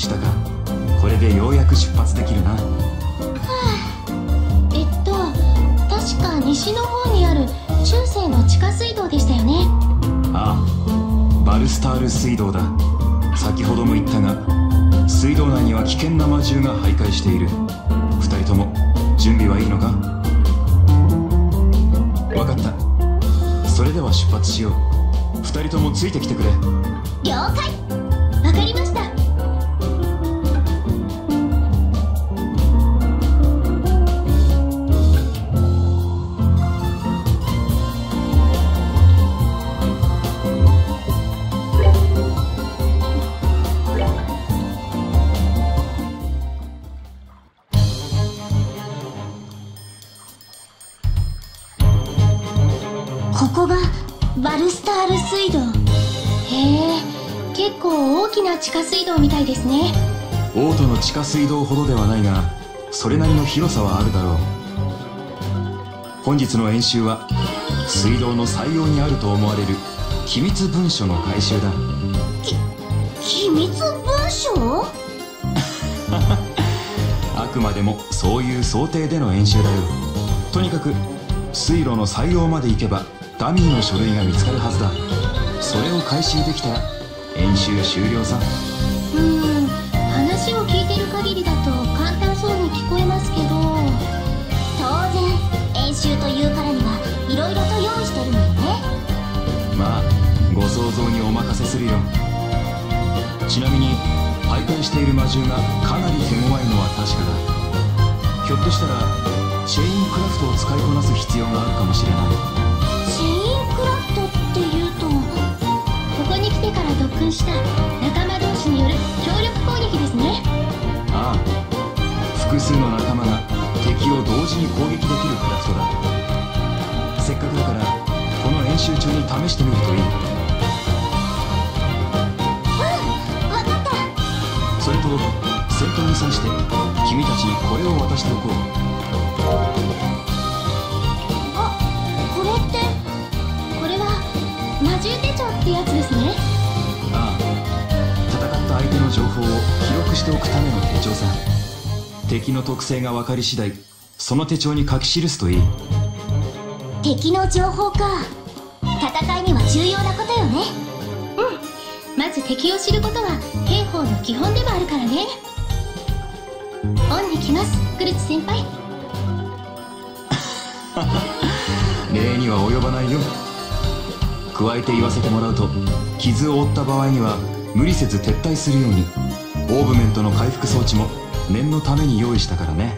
したか。これでようやく出発できるな。 確か西の方にある中世の地下水道でしたよね。 ああ、バルスタール水道だ。先ほども言ったが、水道内には危険な魔獣が徘徊している。二人とも準備はいいのか？分かった。それでは出発しよう。二人ともついてきてくれ。 了解。わかりました。ここがバルスタール水道。へえ、結構大きな地下水道みたいですね。 オートの地下水道ほどではないが、それなりの広さはあるだろう。本日の演習は水道の採用にあると思われる機密文書の回収だ。 機密文書？ あくまでもそういう想定での演習だよ。とにかく水路の採用まで行けばダミーの書類が見つかるはずだ。それを回収できたら演習終了さ。 話を聞いてる限りだと簡単そうに聞こえますけど、当然演習というからにはいろいろと用意してるのよね。 まあご想像にお任せするよ。ちなみに徘徊している魔獣がかなり手強いのは確かだ。ひょっとしたらチェインクラフトを使いこなす必要があるかもしれない。 チェインクラフトっていうと、ここに来てから特訓した仲間同士による協力攻撃ですね。 ああ、複数の仲間が敵を同時に攻撃できるクラフトだ。せっかくだからこの演習中に試してみるといい。 わかった。 それと先頭に際して君たちにこれを渡しておこう。 これって、これは魔獣手帳ってやつですね。 ああ、戦った相手の情報を記録しておくための手帳さ。敵の特性が分かり次第その手帳に書き記すといい。 敵の情報か。戦いには重要なことよね。まず敵を知ることは兵法の基本でもあるからね。オンに来ます、クルツ先輩。 礼には及ばないよ。加えて言わせてもらうと、傷を負った場合には無理せず撤退するようにオーブメントの回復装置も念のために用意したからね。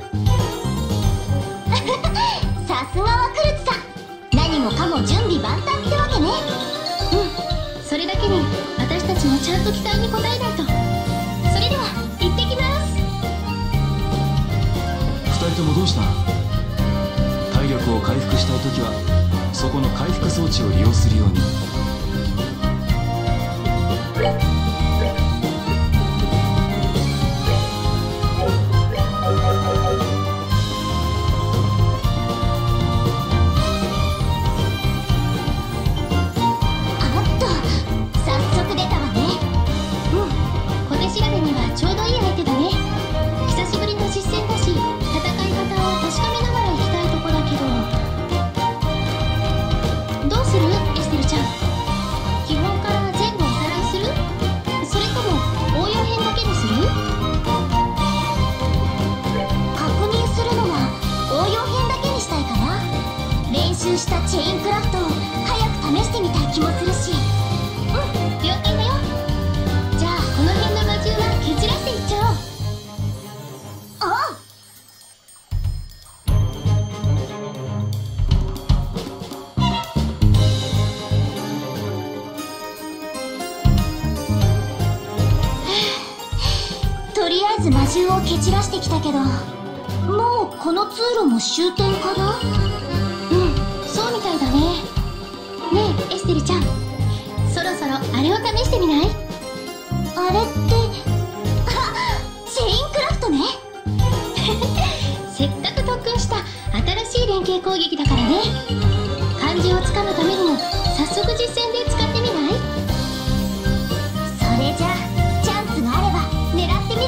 さすがはクルツさん、何もかも準備万端ってわけね。それだけに私たちもちゃんと期待に応えないと。それでは行ってきます。 二人ともどうした？体力を回復したいときはそこの回復装置を利用するように。 したチェインクラフトを早く試してみたい気もするし。了解だよ。じゃあこの辺の魔獣は蹴散らしていっちゃおう。ああ、とりあえず魔獣を蹴散らしてきたけど、もうこの通路も終点かな。そうみたいだね。ねえエステルちゃん、そろそろあれを試してみない？あれってチェインクラフトね。せっかく特訓した新しい連携攻撃だからね。漢字をつかむためにも早速実戦で使ってみない？それじゃあチャンスがあれば狙ってみ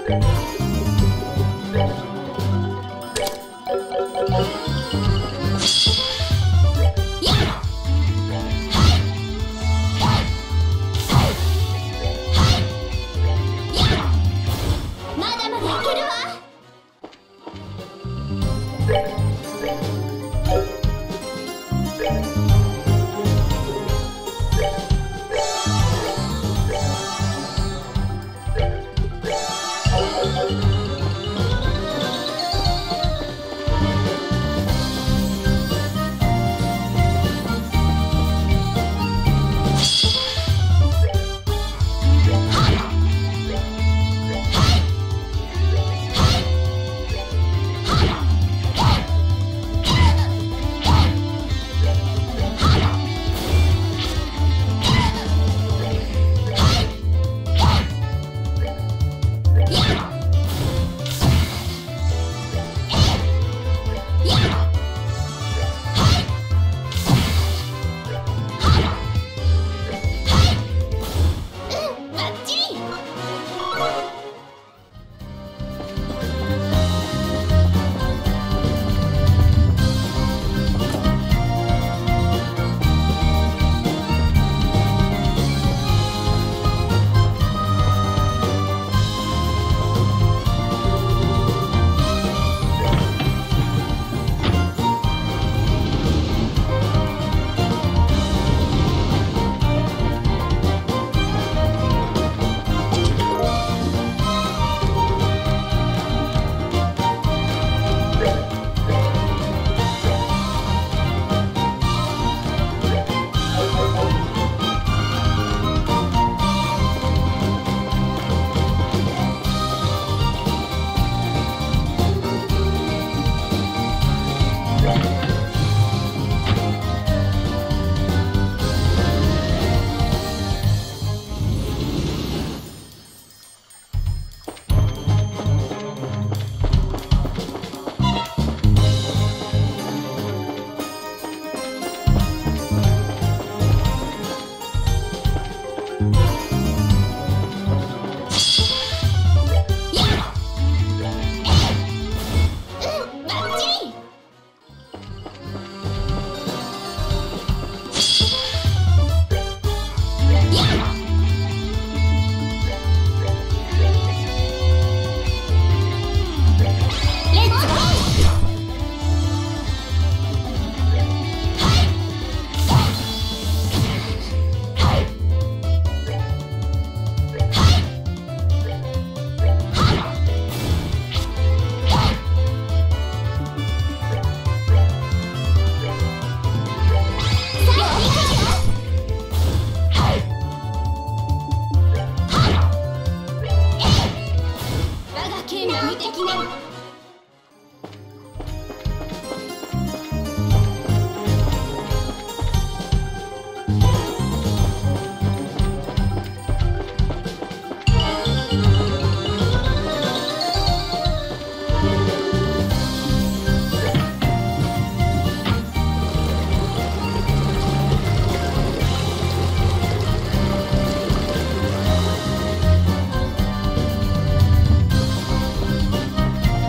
こ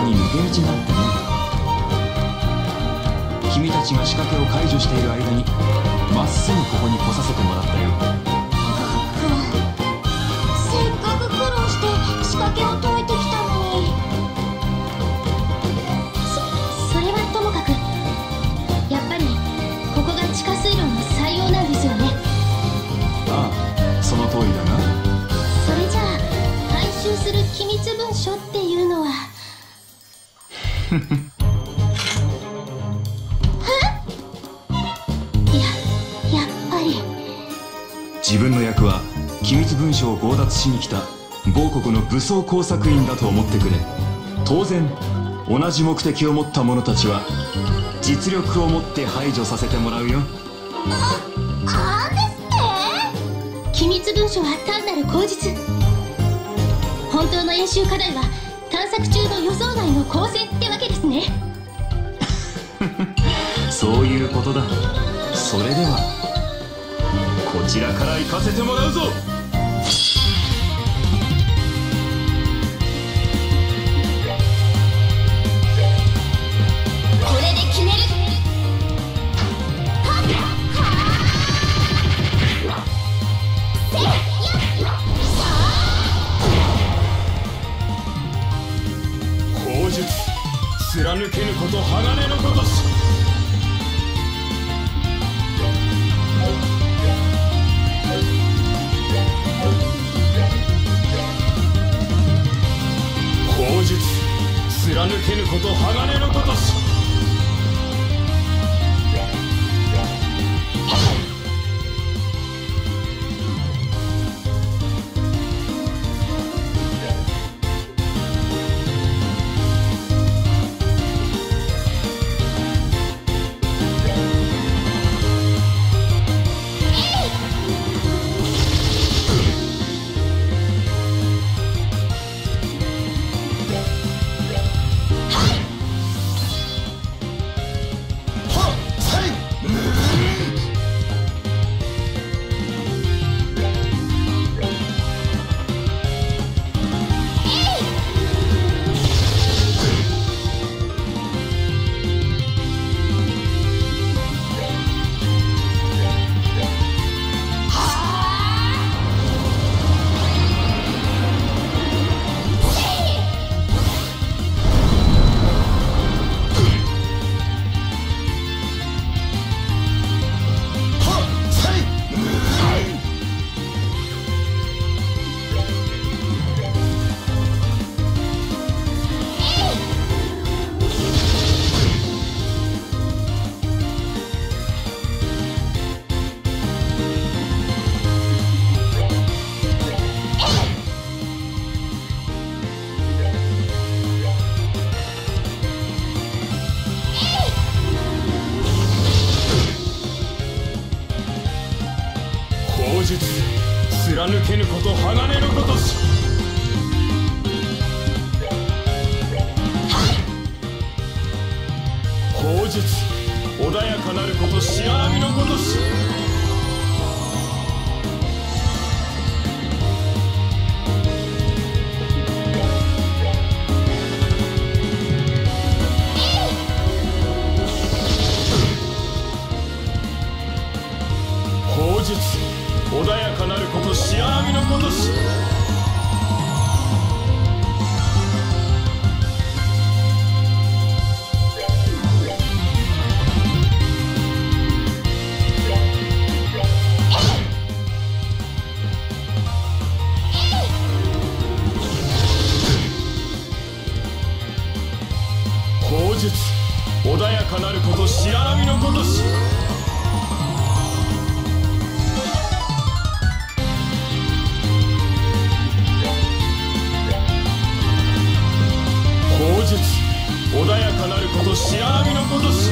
に抜け道があってね。君たちが仕掛けを解除している間にまっすぐここに来させてもらったよ。 せっかく苦労して仕掛けを解いてきたのに。それはともかく、やっぱりここが地下水路の採用なんですよね。 ああ、その通りだな。 それじゃあ回収する機密文書っていうのはやっぱり自分の役は機密文書を強奪しに来た某国の武装工作員だと思ってくれ。当然同じ目的を持った者たちは実力を持って排除させてもらうよ。 あですって機密文書は単なる口実。本当の演習課題は探索中の予想外の光線ってわけですね。 そういうことだ。それではこちらから行かせてもらうぞ。 これで決める。 口述貫けぬこと鋼のことし。口述貫けぬこと鋼のことし。口述貫けぬこと鋼のことし。口述穏やかなることし荒みのことし。口述穏やかなることし荒みのことし。口述穏やかなることし荒みのことし。口述穏やかなることし荒みのことし。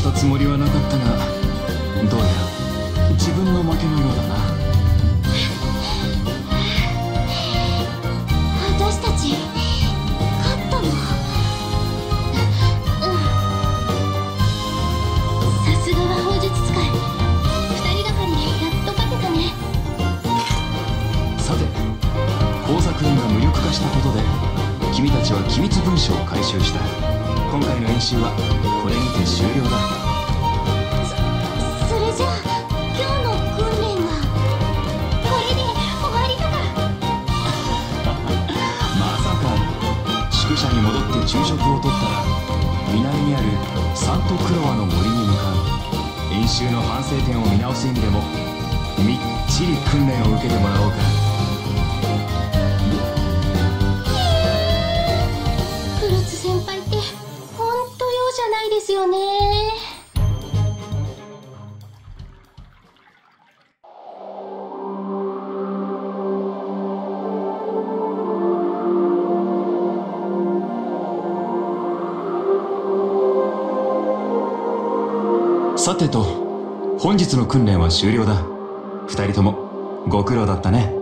したつもりはなかったが、どうやら自分の負けのようだな。 私たち勝ったの？さすがは砲術使い、2人がかりでやっと勝てたね。 さて、工作員が無力化したことで君たちは機密文書を回収した。今回の演習はこれにて終了だ。 それじゃあ今日の訓練はこれで終わりだか。 まさか。宿舎に戻って昼食をとったら、南にあるサントクロワの森に向かう。演習の反省点を見直す意味でもみっちり訓練を受けてもらおうか。 フルーツ先輩ってほんと容赦ないですよね。 さてと、本日の訓練は終了だ。2人ともご苦労だったね。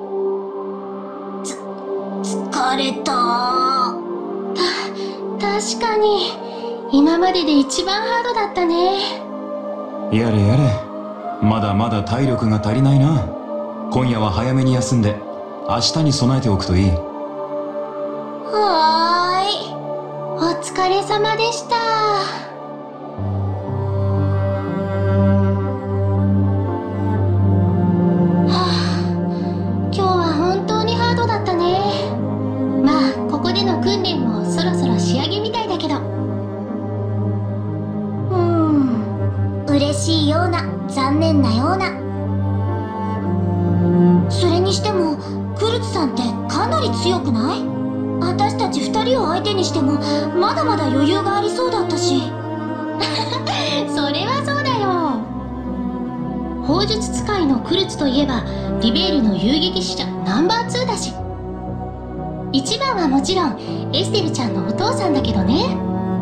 疲れた。確かに今までで一番ハードだったね。 やれやれ、まだまだ体力が足りないな。今夜は早めに休んで明日に備えておくといい。 はーい、お疲れ様でした。今日は本当にハードだったね。まあここでの訓練もそろそろ仕上げみたいだけど、嬉しいような残念なような。それにしてもクルツさんってかなり強くない？私たち2人を相手にしてもまだまだ余裕がありそうだったし。それはそうだよ。砲術使いのクルツといえばリベールの遊撃使者ナンバー2だし、一番はもちろんエステルちゃんのお父さんだけどね。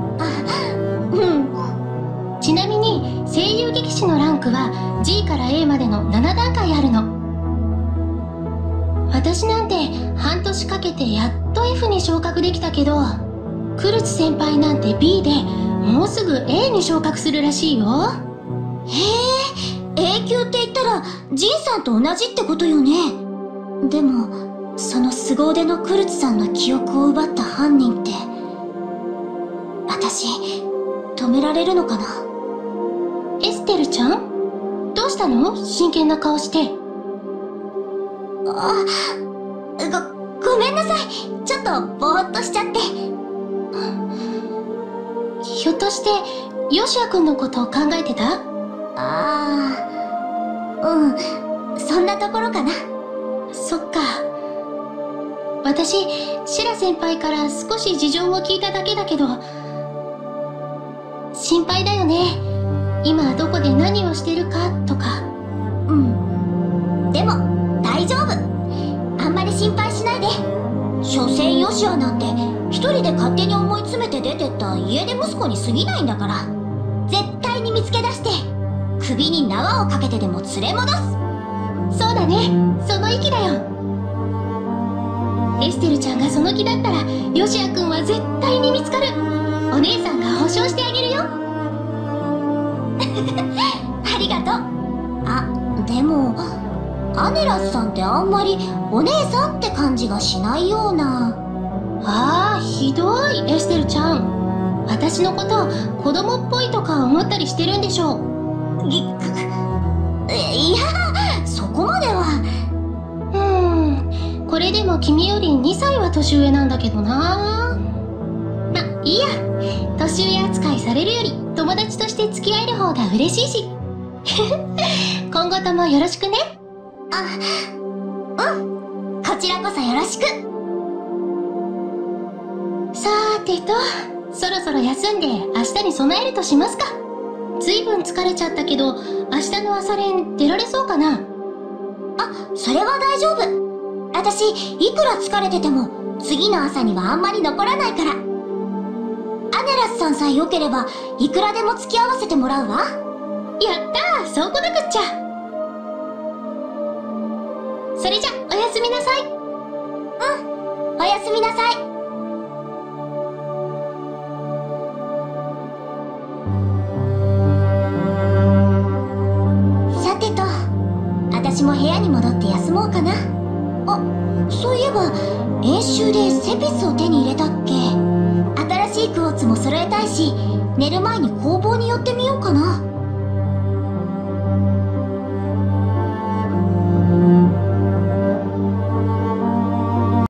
ちなみに声優撃士のランクは G から A までの7段階あるの。私なんて半年かけてやっと F に昇格できたけど、クルツ先輩なんて B でもうすぐ A に昇格するらしいよ。へえ、A 級って言ったらジンさんと同じってことよね。でもその凄腕のクルツさんの記憶を奪った犯人って私止められるのかな。エステルちゃん、どうしたの？真剣な顔して。ごめんなさい、ちょっとぼーっとしちゃって。ひょっとしてヨシア君のことを考えてた？そんなところかな。そっか。私シラ先輩から少し事情を聞いただけだけど、心配だよね。今どこで何をしてるかとか。でも大丈夫、あんまり心配しないで。所詮ヨシアなんて一人で勝手に思い詰めて出てった家出息子に過ぎないんだから、絶対に見つけ出して首に縄をかけてでも連れ戻す。そうだね、その意気だよ。エステルちゃんがその気だったらヨシア君は絶対に見つかる。お姉さんが保証してあげるよ。ありがとう。でもアネラスさんってあんまりお姉さんって感じがしないような。ひどい。エステルちゃん、私のこと子供っぽいとか思ったりしてるんでしょう？いや、そこまでは。これでも君より2歳は年上なんだけどな。ま、いいや、年上扱いされるより友達として付き合える方が嬉しいし。今後ともよろしくね。こちらこそよろしく。さーてと、そろそろ休んで明日に備えるとしますか。ずいぶん疲れちゃったけど明日の朝練出られそうかな。それは大丈夫。私いくら疲れてても次の朝にはあんまり残らないから。アネラスさんさえ良ければいくらでも付き合わせてもらうわ。やったー、そうこなくっちゃ。それじゃおやすみなさい。うん、おやすみなさい。さてと、私も部屋に戻って休もうかな。あ、そういえば演習でセピスを手に入れたっけ。新しいクォーツも揃えたいし、寝る前に工房に寄ってみようかな。